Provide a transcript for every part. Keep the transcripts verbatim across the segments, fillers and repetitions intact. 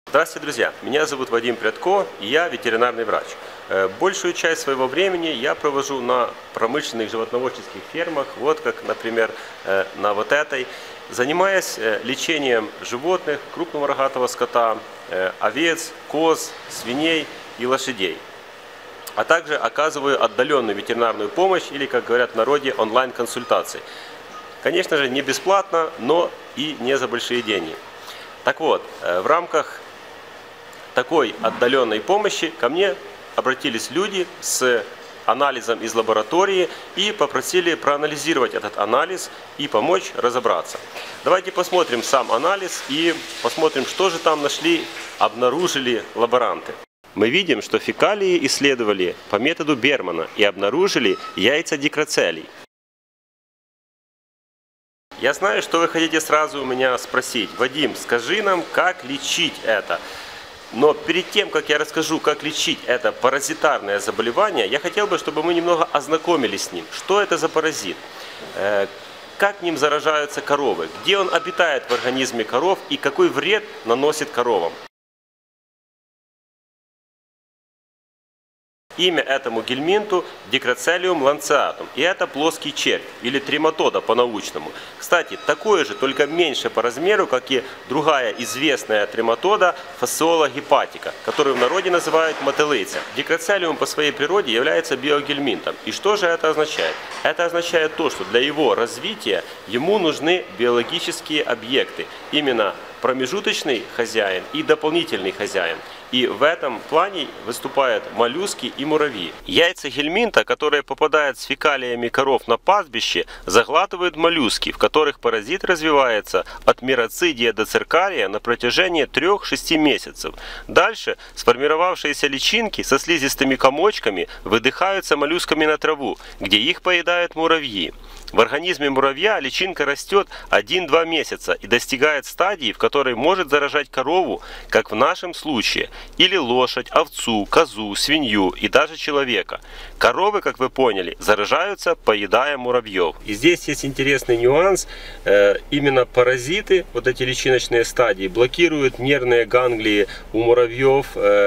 Здравствуйте, друзья! Меня зовут Вадим Прядко, и я ветеринарный врач. Большую часть своего времени я провожу на промышленных животноводческих фермах, вот как, например, на вот этой, занимаясь лечением животных, крупного рогатого скота, овец, коз, свиней и лошадей. А также оказываю отдаленную ветеринарную помощь, или, как говорят в народе, онлайн-консультации. Конечно же, не бесплатно, но и не за большие деньги. Так вот, в рамках такой отдаленной помощи ко мне обратились люди с анализом из лаборатории и попросили проанализировать этот анализ и помочь разобраться. Давайте посмотрим сам анализ и посмотрим, что же там нашли, обнаружили лаборанты. Мы видим, что фекалии исследовали по методу Бермана и обнаружили яйца дикроцелий. Я знаю, что вы хотите сразу у меня спросить: Вадим, скажи нам, как лечить это. Но перед тем, как я расскажу, как лечить это паразитарное заболевание, я хотел бы, чтобы мы немного ознакомились с ним. Что это за паразит? Как ним заражаются коровы? Где он обитает в организме коров и какой вред наносит коровам? Имя этому гельминту Dicrocelium lanceatum. И это плоский червь, или трематода по-научному. Кстати, такое же, только меньше по размеру, как и другая известная трематода Phaseola hepatica, которую в народе называют мотылыцем. Dicrocelium по своей природе является биогельминтом. И что же это означает? Это означает то, что для его развития ему нужны биологические объекты. Именно промежуточный хозяин и дополнительный хозяин. И в этом плане выступают моллюски и муравьи. Яйца гельминта, которые попадают с фекалиями коров на пастбище, заглатывают моллюски, в которых паразит развивается от мироцидия до циркария на протяжении трёх-шести месяцев. Дальше сформировавшиеся личинки со слизистыми комочками выдыхаются моллюсками на траву, где их поедают муравьи. В организме муравья личинка растет один-два месяца и достигает стадии, в которой может заражать корову, как в нашем случае, или лошадь, овцу, козу, свинью и даже человека. Коровы, как вы поняли, заражаются, поедая муравьев. И здесь есть интересный нюанс. Именно паразиты, вот эти личиночные стадии, блокируют нервные ганглии у муравьев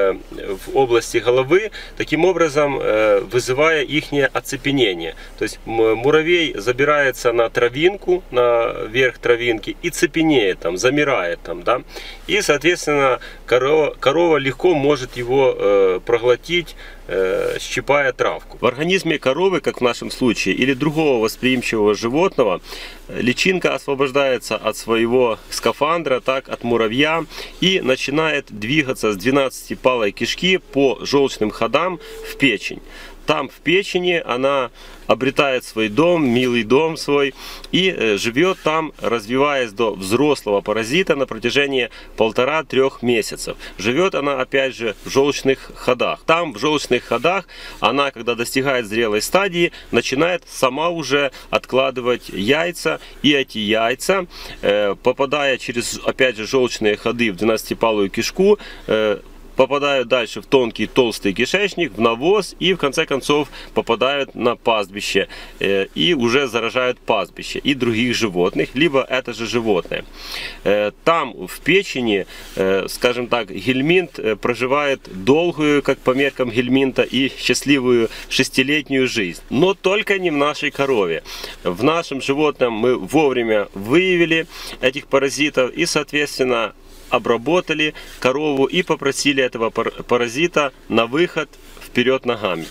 в области головы, таким образом вызывая их оцепенение. То есть муравей забирается на травинку, на верх травинки и цепенеет там, замирает там, да, и, соответственно, корова, корова легко может его э, проглотить, э, щипая травку. В организме коровы, как в нашем случае, или другого восприимчивого животного, личинка освобождается от своего скафандра, так, от муравья, и начинает двигаться с двенадцатипалой кишки по желчным ходам в печень. Там в печени она обретает свой дом, милый дом свой, и живет там, развиваясь до взрослого паразита на протяжении полтора-трех месяцев. Живет она, опять же, в желчных ходах. Там, в желчных ходах, она, когда достигает зрелой стадии, начинает сама уже откладывать яйца, и эти яйца, попадая через, опять же, желчные ходы в двенадцатипалую кишку, попадают дальше в тонкий толстый кишечник, в навоз и в конце концов попадают на пастбище э, и уже заражают пастбище и других животных, либо это же животное. Э, там в печени, э, скажем так, гельминт э, проживает долгую, как по меркам гельминта, и счастливую шестилетнюю жизнь. Но только не в нашей корове. В нашем животном мы вовремя выявили этих паразитов и, соответственно, обработали корову и попросили этого паразита на выход вперед ногами.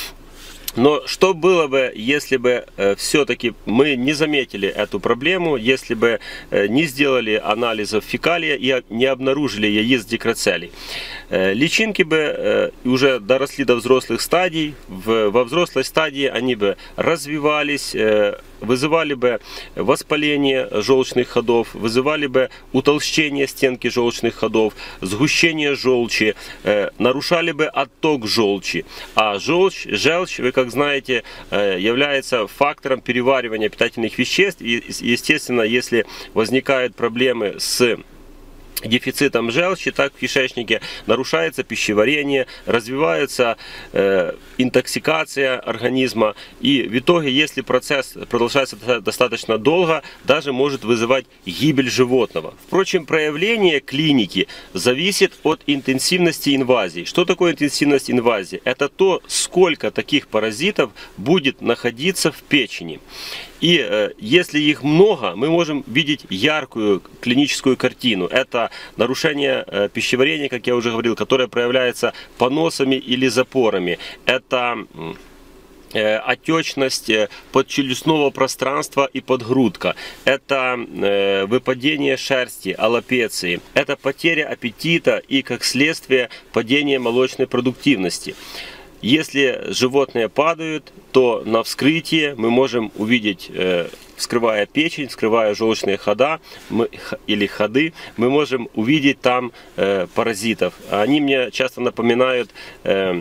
Но что было бы, если бы э, все-таки мы не заметили эту проблему, если бы э, не сделали анализов фекалия и не обнаружили яиц дикроцелий? Э, личинки бы э, уже доросли до взрослых стадий, в, во взрослой стадии они бы развивались, э, вызывали бы воспаление желчных ходов, вызывали бы утолщение стенки желчных ходов, сгущение желчи, э, нарушали бы отток желчи. А желчь, желчь, вы как знаете, э, является фактором переваривания питательных веществ. И, естественно, если возникают проблемы с дефицитом желчи, так в кишечнике нарушается пищеварение, развивается э, интоксикация организма, и в итоге, если процесс продолжается достаточно долго, даже может вызывать гибель животного. Впрочем, проявление клиники зависит от интенсивности инвазии. Что такое интенсивность инвазии? Это то, сколько таких паразитов будет находиться в печени. И э, если их много, мы можем видеть яркую клиническую картину. Это нарушение э, пищеварения, как я уже говорил, которое проявляется поносами или запорами. Это э, отечность подчелюстного пространства и подгрудка. Это э, выпадение шерсти, аллопеции. Это потеря аппетита и, как следствие, падение молочной продуктивности. Если животные падают, то на вскрытии мы можем увидеть, э, вскрывая печень, вскрывая желчные хода мы, или ходы, мы можем увидеть там э, паразитов. Они мне часто напоминают э,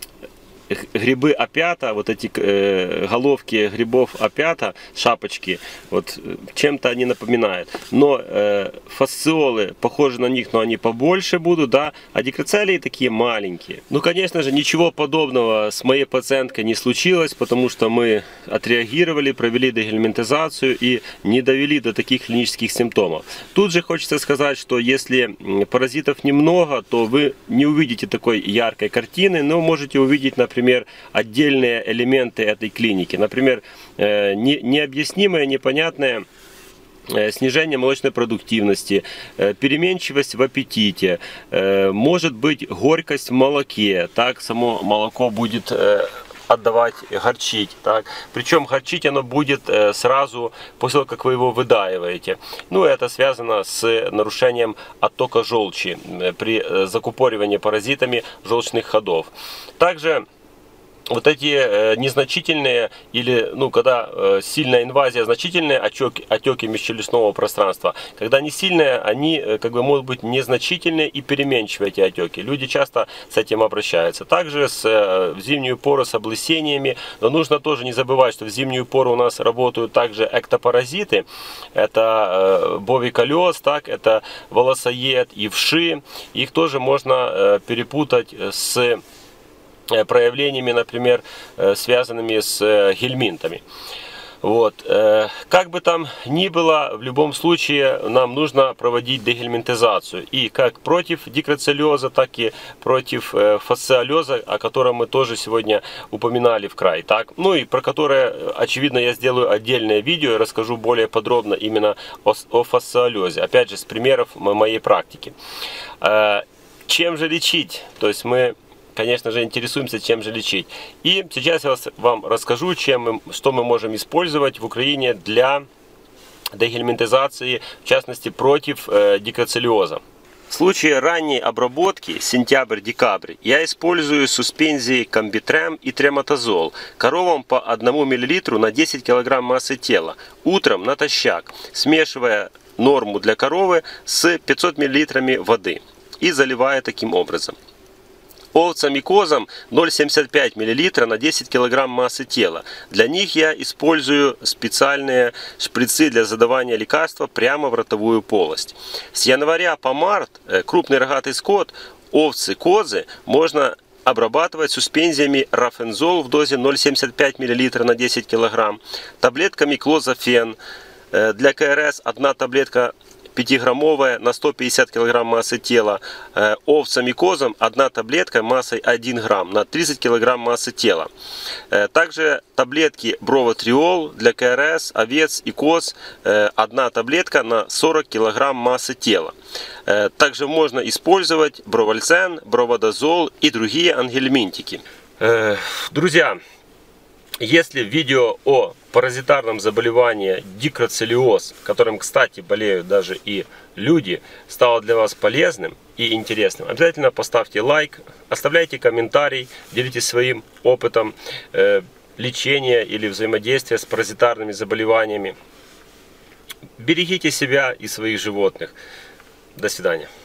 грибы опята, вот эти э, головки грибов опята, шапочки, вот чем-то они напоминают. Но э, фасциолы похожи на них, но они побольше будут, да, а дикроцелии такие маленькие. Ну, конечно же, ничего подобного с моей пациенткой не случилось, потому что мы отреагировали, провели дегельминтизацию и не довели до таких клинических симптомов. Тут же хочется сказать, что если паразитов немного, то вы не увидите такой яркой картины, но можете увидеть, например, Например, отдельные элементы этой клиники. Например, необъяснимое, непонятное снижение молочной продуктивности, переменчивость в аппетите, может быть горькость в молоке. Так само молоко будет отдавать, горчить. Так? Причем горчить оно будет сразу после того, как вы его выдаиваете. Ну, это связано с нарушением оттока желчи при закупоривании паразитами желчных ходов. Также вот эти э, незначительные или, ну, когда э, сильная инвазия, значительные отеки, отеки межчелюстного пространства, когда не сильные, они э, как бы могут быть незначительные и переменчивые эти отеки. Люди часто с этим обращаются. Также с, э, в зимнюю пору с облысениями, но нужно тоже не забывать, что в зимнюю пору у нас работают также эктопаразиты. Это э, бовиколез, так, это волосоед и вши. Их тоже можно э, перепутать с проявлениями, например, связанными с гельминтами. Вот. Как бы там ни было, в любом случае нам нужно проводить дегельминтизацию. И как против дикроцеллеза, так и против фасциолеза, о котором мы тоже сегодня упоминали в край. Так? Ну и про которое, очевидно, я сделаю отдельное видео и расскажу более подробно именно о, о фасциолезе. Опять же, с примеров моей практики. Чем же лечить? То есть мы, конечно же, интересуемся, чем же лечить. И сейчас я вам расскажу, чем мы, что мы можем использовать в Украине для дегельминтизации, в частности, против э, дикроцеллеза. В случае ранней обработки, сентябрь-декабрь, я использую суспензии комбитрем и трематозол коровам по одному миллилитру на десять килограмм массы тела, утром натощак, смешивая норму для коровы с пятьсот миллилитров воды и заливая таким образом. Овцам и козам ноль целых семьдесят пять сотых миллилитра на десять килограмм массы тела. Для них я использую специальные шприцы для задавания лекарства прямо в ротовую полость. С января по март крупный рогатый скот, овцы, козы можно обрабатывать суспензиями рафензол в дозе ноль целых семьдесят пять сотых миллилитра на десять килограмм, таблетками клозафен. Для КРС одна таблетка пятиграммовая на сто пятьдесят килограмм массы тела. Овцам и козам одна таблетка массой один грамм на тридцать килограмм массы тела. Также таблетки бровотриол для КРС, овец и коз, одна таблетка на сорок килограмм массы тела. Также можно использовать бровальцен, броводазол и другие ангельминтики. Друзья, если видео о паразитарном заболевании дикроцеллез, которым, кстати, болеют даже и люди, стало для вас полезным и интересным, обязательно поставьте лайк, оставляйте комментарий, делитесь своим опытом э, лечения или взаимодействия с паразитарными заболеваниями. Берегите себя и своих животных. До свидания.